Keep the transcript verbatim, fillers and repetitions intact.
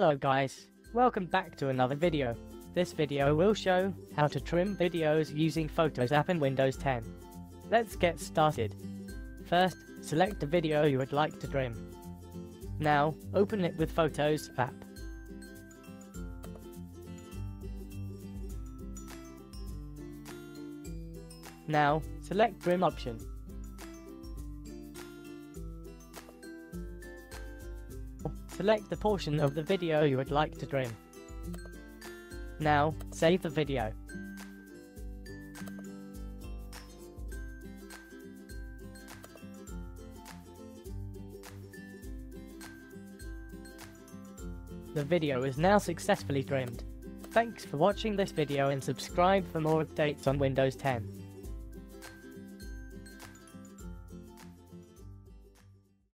Hello guys, welcome back to another video. This video will show how to trim videos using Photos app in Windows ten. Let's get started. First, select the video you would like to trim. Now, open it with Photos app. Now, select Trim option. Select the portion of the video you would like to trim. Now, save the video. The video is now successfully trimmed. Thanks for watching this video and subscribe for more updates on Windows ten.